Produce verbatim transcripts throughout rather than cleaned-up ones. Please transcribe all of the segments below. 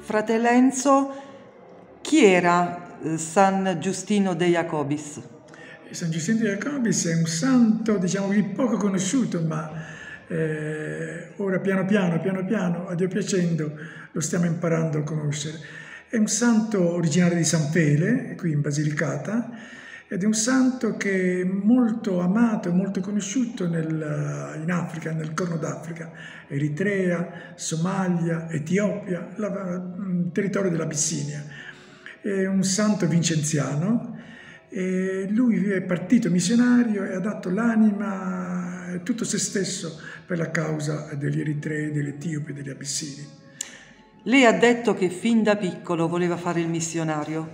fratello Enzo, chi era eh, San Giustino de Jacobis? San Giustino de Jacobis è un santo, diciamo, poco conosciuto, ma eh, ora piano piano, piano piano, a Dio piacendo, lo stiamo imparando a conoscere. È un santo originario di San Fele, qui in Basilicata, ed è un santo che è molto amato e molto conosciuto nel, in Africa, nel Corno d'Africa, Eritrea, Somalia, Etiopia, il territorio dell'Abissinia. È un santo vincenziano. E lui è partito missionario e ha dato l'anima e tutto se stesso per la causa degli Eritrei, degli Etiopi e degli Abissini. Lei ha detto che fin da piccolo voleva fare il missionario.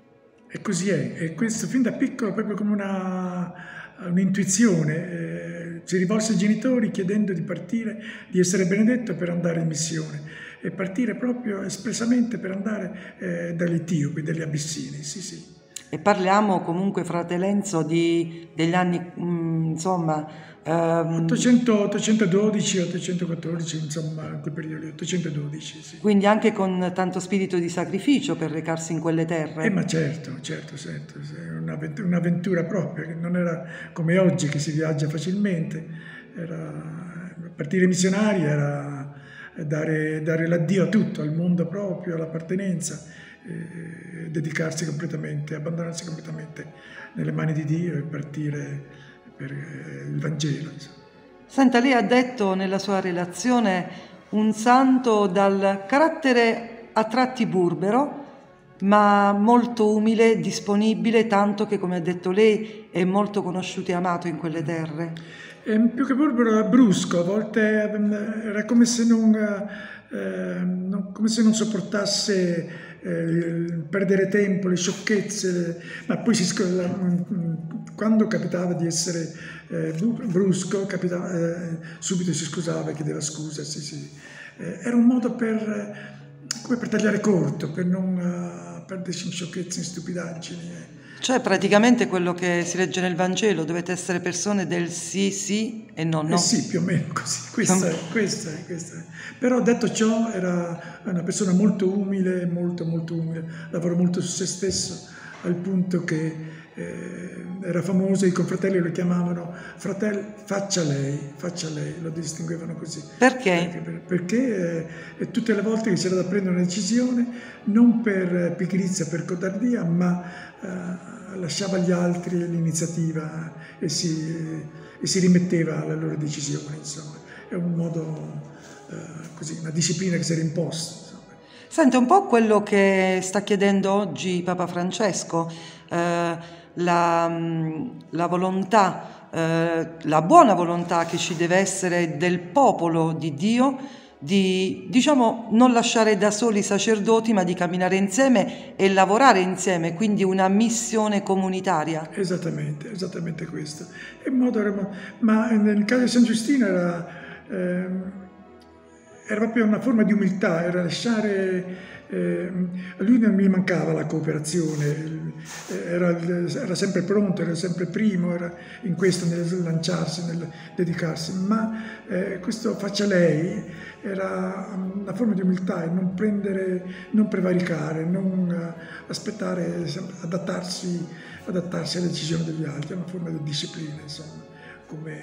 E così è, e questo fin da piccolo proprio come una, un'intuizione. Eh, si rivolse ai genitori chiedendo di partire, di essere benedetto per andare in missione e partire proprio espressamente per andare eh, dagli Etiopi, dagli Abissini, sì sì. E parliamo comunque, fratello Enzo, di, degli anni, mh, insomma... Ehm, ottocento, ottocentododici, ottocentoquattordici, insomma, in quel periodo lì, ottocentododici, sì. Quindi anche con tanto spirito di sacrificio per recarsi in quelle terre? Eh, ma certo, certo, certo, un'avventura, un'avventura propria, che non era come oggi che si viaggia facilmente, era, partire missionari era dare, dare l'addio a tutto, al mondo proprio, all'appartenenza, eh, dedicarsi completamente, abbandonarsi completamente nelle mani di Dio e partire per eh, il Vangelo. Insomma. Senta, lei ha detto nella sua relazione un santo dal carattere a tratti burbero, ma molto umile, disponibile, tanto che, come ha detto lei, è molto conosciuto e amato in quelle terre. E più che burbero era brusco, a volte era come se non, eh, non, come se non sopportasse eh, perdere tempo, le sciocchezze, ma poi si, quando capitava di essere eh, brusco, capitava, eh, subito si scusava e chiedeva scusa. Sì, sì. Eh, era un modo per, come per tagliare corto, per non uh, perdersi in sciocchezze, in stupidaggini. Eh. Cioè praticamente quello che si legge nel Vangelo, dovete essere persone del sì sì e no no. Eh sì, più o meno così, questa è, questa è, questa è. Però detto ciò era una persona molto umile, molto molto umile, lavorò molto su se stesso, al punto che eh, era famoso, i confratelli lo chiamavano fratello faccia lei, faccia lei, lo distinguevano così. Perché? Perché, perché eh, tutte le volte che c'era da prendere una decisione, non per pigrizia, per codardia, ma eh, lasciava agli altri l'iniziativa e si, e si rimetteva alla loro decisione, insomma. È un modo, eh, così, una disciplina che si era imposta. Sente un po' quello che sta chiedendo oggi Papa Francesco, eh, la, la volontà, eh, la buona volontà che ci deve essere del popolo di Dio di, diciamo, non lasciare da soli i sacerdoti, ma di camminare insieme e lavorare insieme, quindi una missione comunitaria. Esattamente, esattamente questo. In modo, ma nel caso di San Giustino era, ehm, era proprio una forma di umiltà, era lasciare... Eh, a lui non gli mancava la cooperazione, era, era sempre pronto, era sempre primo, era in questo, nel lanciarsi, nel dedicarsi, ma eh, questo faccia lei era una forma di umiltà e non prendere, non prevaricare, non aspettare, adattarsi, adattarsi alle decisioni degli altri, è una forma di disciplina, insomma, come,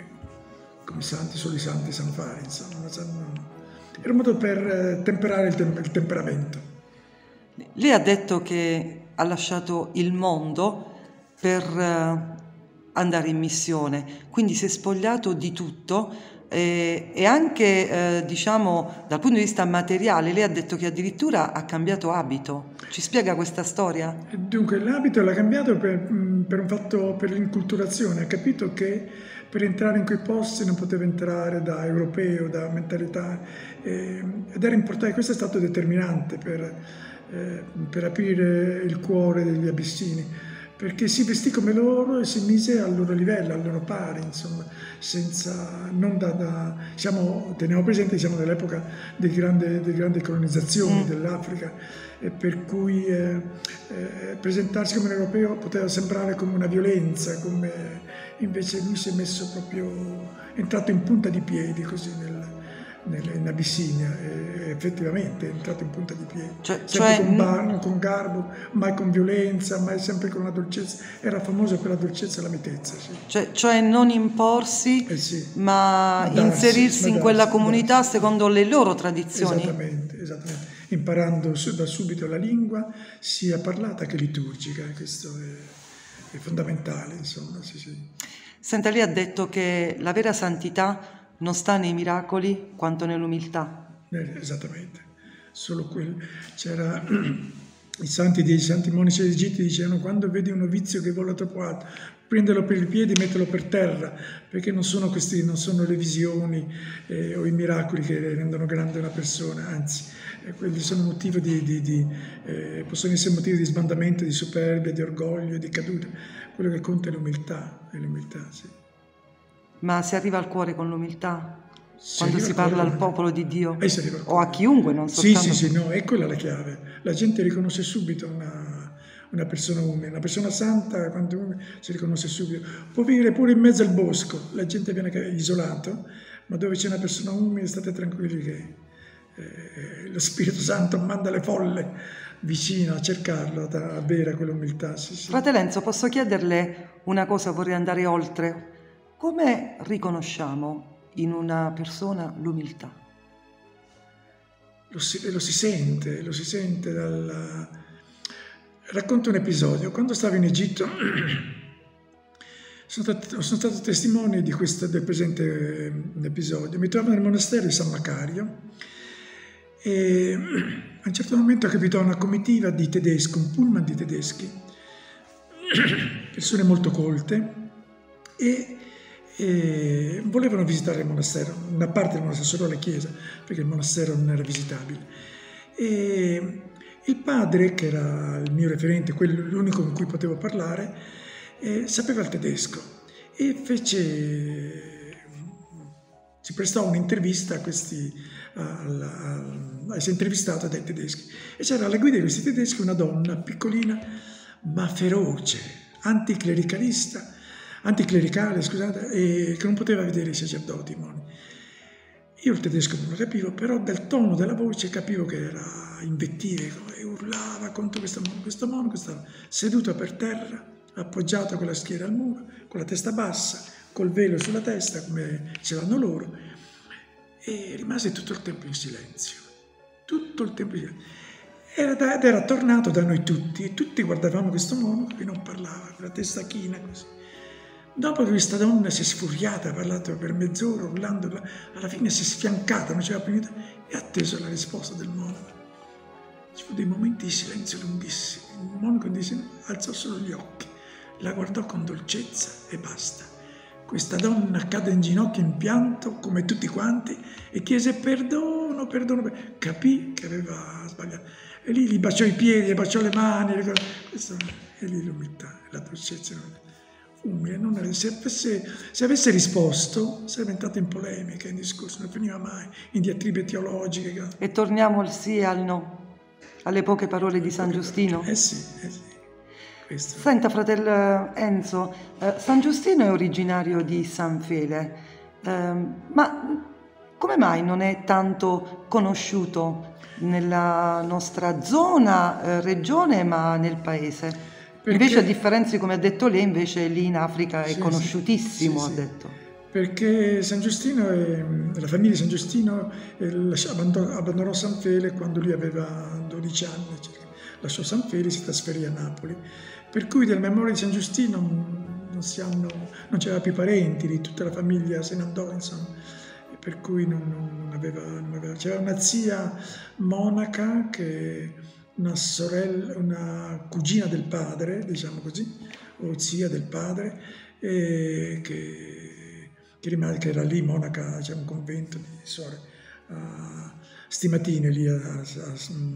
come i santi, solo i santi sanno fare, insomma, sanno, era un modo per temperare il, tem- il temperamento. Lei ha detto che ha lasciato il mondo per uh, andare in missione, quindi si è spogliato di tutto eh, e anche, eh, diciamo, dal punto di vista materiale, lei ha detto che addirittura ha cambiato abito. Ci spiega questa storia? Dunque, l'abito l'ha cambiato per, per un fatto, per l'inculturazione. Ha capito che per entrare in quei posti non poteva entrare da europeo, da mentalità, eh, ed era importante, questo è stato determinante per, eh, per aprire il cuore degli abissini, perché si vestì come loro e si mise al loro livello, al loro pari, insomma, senza, non da, da siamo, teniamo presente, siamo nell'epoca delle grandi, grandi colonizzazioni mm. dell'Africa, e per cui eh, eh, presentarsi come un europeo poteva sembrare come una violenza, come invece lui si è messo proprio, è entrato in punta di piedi così nel, nel, in Abissinia, e, effettivamente è entrato in punta di piedi, Cioè, sempre cioè, con, bar, con garbo, mai con violenza, mai sempre con la dolcezza. Era famoso per la dolcezza e la mitezza. Sì. cioè, cioè non imporsi, Eh sì, ma, ma darsi, inserirsi ma in quella darsi, comunità darsi. secondo le loro tradizioni. Esattamente, esattamente. Imparando su, da subito la lingua, sia parlata che liturgica, questo è, è fondamentale, insomma, sì, sì. Senta, lei ha detto che la vera santità non sta nei miracoli quanto nell'umiltà. Eh, esattamente, solo quello. C'era i santi dei santi monaci d'Egitto dicevano: quando vedi un novizio che vola troppo alto, prenderlo per i piedi e metterlo per terra, perché non sono questi, non sono le visioni eh, o i miracoli che rendono grande una persona, anzi, eh, quelli sono motivi di, di, di eh, possono essere motivi di sbandamento, di superbia, di orgoglio, di caduta. Quello che conta è l'umiltà, è l'umiltà, sì. Ma si arriva al cuore con l'umiltà? Si Quando si parla al popolo di Dio? Eh, si arriva al O a cuore. chiunque, non Sì, soltanto... sì, sì, no, è quella la chiave. La gente riconosce subito una, una persona umile, una persona santa, quando uno si riconosce subito. Può vivere pure in mezzo al bosco, la gente viene isolato, ma dove c'è una persona umile state tranquilli che eh, lo Spirito Santo manda le folle vicino a cercarlo, a bere quell'umiltà. Sì, sì. Frate Lenzo, posso chiederle una cosa, vorrei andare oltre. Come riconosciamo in una persona l'umiltà? Lo si, lo si sente, lo si sente dal... Racconto un episodio. Quando stavo in Egitto sono stato, sono stato testimone di questo, del presente episodio. Mi trovavo nel monastero di San Macario e a un certo momento capitò una comitiva di tedeschi, un pullman di tedeschi, persone molto colte, e e volevano visitare il monastero, una parte del monastero, solo la chiesa, perché il monastero non era visitabile. E il padre, che era il mio referente, quello, l'unico con cui potevo parlare, eh, sapeva il tedesco e fece, si prestò un'intervista a questi, al, al, a essere intervistato dai tedeschi. E c'era alla guida di questi tedeschi una donna piccolina ma feroce, anticlericalista, anticlericale, scusate, e che non poteva vedere i sacerdoti, i moni. Io il tedesco non lo capivo, però dal tono della voce capivo che era invettivo e urlava contro questo mono. Questo mono che stava seduto per terra, appoggiato con la schiena al muro, con la testa bassa, col velo sulla testa, come ce l'hanno loro, e rimase tutto il tempo in silenzio. Tutto il tempo in silenzio. Era da, ed era tornato da noi tutti, e tutti guardavamo questo mono che non parlava, con la testa china così. Dopo che questa donna si è sfuriata, ha parlato per mezz'ora urlando, alla fine si è sfiancata, non c'era più niente, e ha atteso la risposta del monaco. Ci fu dei momenti di silenzio lunghissimi. Il monaco alzò solo gli occhi, la guardò con dolcezza e basta. Questa donna cadde in ginocchio in pianto, come tutti quanti, e chiese perdono, perdono, capì che aveva sbagliato. E lì gli baciò i piedi, gli baciò le mani, le cose. Questo, e lì l'umiltà, la dolcezza. Umile, non era, se, avesse, se avesse risposto sarebbe entrato in polemica, in discorso, non finiva mai, in diatribe teologiche. E torniamo al sì e al no, alle poche parole di San Giustino. Eh sì, eh sì. Questo. Senta, fratello Enzo, eh, San Giustino è originario di San Fele, eh, ma come mai non è tanto conosciuto nella nostra zona, eh, regione, ma nel paese? Perché, invece, a differenza di come ha detto lei, invece lì in Africa è sì, conosciutissimo, sì, sì, ha detto. Perché San Giustino, è, la famiglia di San Giustino è, abbandonò, abbandonò San Fele quando lui aveva dodici anni, cioè, lasciò San Fele e si trasferì a Napoli. Per cui della memoria di San Giustino non, si hanno, non c'era più parenti, lì tutta la famiglia se ne andò, insomma. E per cui non, non, aveva, non aveva... C'era una zia monaca che... una sorella, una cugina del padre, diciamo così, o zia del padre, e che, che, rimane, che era lì monaca, c'è un convento di suore a Stimatine, lì a, a,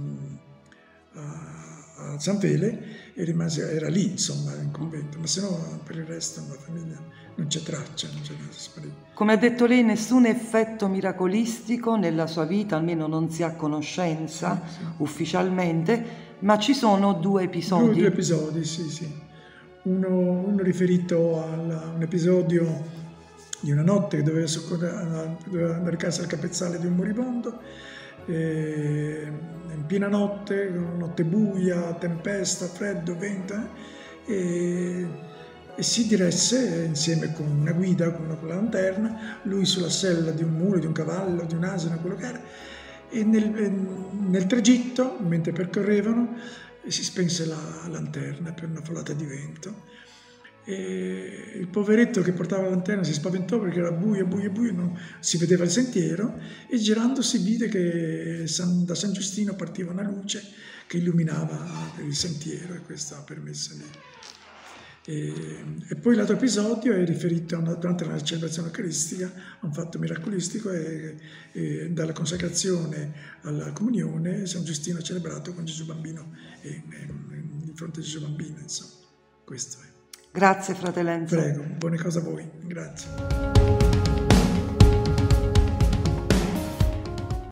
a, a San Fele, e rimase, era lì insomma in convento, ma se no per il resto la famiglia non c'è traccia, non c'è traccia. Come ha detto lei, nessun effetto miracolistico nella sua vita, almeno non si ha conoscenza sì, sì. ufficialmente, ma ci sono due episodi. Due, due episodi, sì, sì. Uno, uno riferito a un episodio di una notte che doveva, doveva andare a casa al capezzale di un moribondo, eh, in piena notte, notte buia, tempesta, freddo, vento, eh, e, e si diresse insieme con una guida, con, una, con la lanterna, lui sulla sella di un mulo, di un cavallo, di un asino, quello che era, e nel, nel tragitto, mentre percorrevano, si spense la lanterna per una folata di vento. E il poveretto che portava la lanterna si spaventò perché era buio, buio, buio, non si vedeva il sentiero, e girandosi vide che San, da San Giustino partiva una luce che illuminava il sentiero, e questo ha permesso di... E, e poi l'altro episodio è riferito a una, durante la celebrazione eucaristica, a un fatto miracolistico, e, e dalla consacrazione alla comunione San Giustino ha celebrato con Gesù Bambino, e, e, di fronte a Gesù Bambino, insomma, questo è. Grazie, fratello Enzo. Prego, buone cose a voi, grazie.